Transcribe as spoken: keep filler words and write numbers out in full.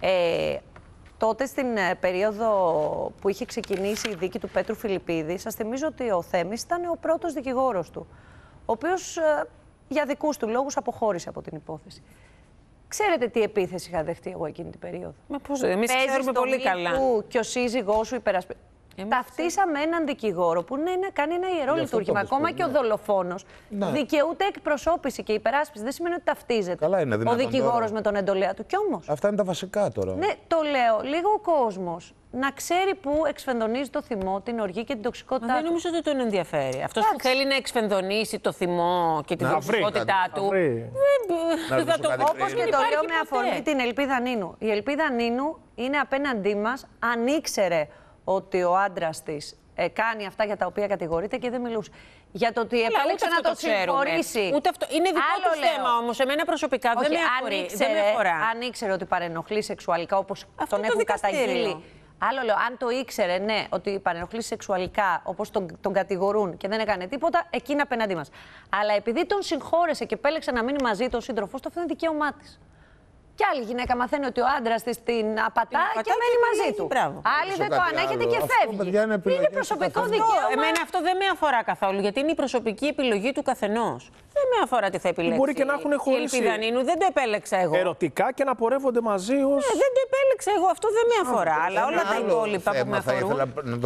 Ε, τότε στην περίοδο που είχε ξεκινήσει η δίκη του Πέτρου Φιλιππίδη, σας θυμίζω ότι ο Θέμης ήταν ο πρώτος δικηγόρος του, ο οποίος ε, για δικούς του λόγους αποχώρησε από την υπόθεση. Ξέρετε τι επίθεση είχα δεχτεί εγώ εκείνη την περίοδο? Μα πώς, εμείς ξέρουμε πολύ καλά. Του και ο σύζυγός σου υπερασπι... Εμείς... Ταυτίσαμε έναν δικηγόρο που ναι, να κάνει ένα ιερό λειτουργήμα. Ακόμα ναι. Και ο δολοφόνος ναι. δικαιούται εκπροσώπηση και υπεράσπιση. Δεν σημαίνει ότι ταυτίζεται ο δικηγόρος με τον εντολέα του. Κι όμως. Αυτά είναι τα βασικά τώρα. Ναι, το λέω. Λίγο ο κόσμος να ξέρει πού εξφενδονίζει το θυμό, την οργή και την τοξικότητά του. Δεν νομίζω ότι τον ενδιαφέρει. Αυτός που θέλει να εξφενδονίσει το θυμό και την τοξικότητά του. Όπως και το λέω με αφορμή την Ελπίδα Νίνου. Η Ελπίδα Νίνου είναι απέναντί μας αν ήξερε ότι ο άντρας της ε, κάνει αυτά για τα οποία κατηγορείται και δεν μιλούσε. Για το ότι επέλεξε να το συγχωρήσει. Ούτε αυτό. Είναι δικό του θέμα όμως. Εμένα προσωπικά όχι, δεν, με αφορεί, αν ήξερε, δεν με αφορά. Αν ήξερε ότι παρενοχλεί σεξουαλικά όπως αυτό τον το έχουν δικαστήριο. καταγγείλει. Άλλο λέω, αν το ήξερε, ναι, ότι παρενοχλεί σεξουαλικά όπως τον, τον κατηγορούν και δεν έκανε τίποτα, εκείνα απέναντί μας. Αλλά επειδή τον συγχώρεσε και επέλεξε να μείνει μαζί του ο σύντροφος του, αυτό είναι δικαίωμά της. Κι άλλη γυναίκα μαθαίνει ότι ο άντρας της την απατά την και μένει μαζί του. Μπράβο. Άλλη δεν το ανέχεται και φεύγει. Είναι, είναι προσωπικό δικαίωμα. Εμένα αυτό δεν με αφορά καθόλου, γιατί είναι η προσωπική επιλογή του καθενός. Δεν με αφορά τι θα επιλέξει. Μπορεί και να έχουν χωρίσει. Η Ελπίδα Νίνου δεν το επέλεξα εγώ. Ερωτικά και να πορεύονται μαζί ως... Ε, δεν το επέλεξα εγώ. Αυτό δεν με αφορά. Αλλά όλα τα υπόλοιπα που με αφορούν.